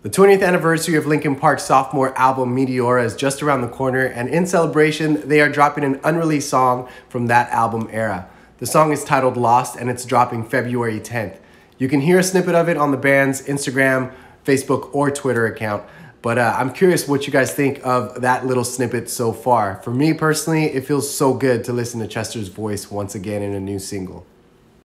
The 20th anniversary of Linkin Park's sophomore album Meteora is just around the corner, and in celebration, they are dropping an unreleased song from that album era. The song is titled Lost, and it's dropping February 10th. You can hear a snippet of it on the band's Instagram, Facebook, or Twitter account, but I'm curious what you guys think of that little snippet so far. For me personally, it feels so good to listen to Chester's voice once again in a new single.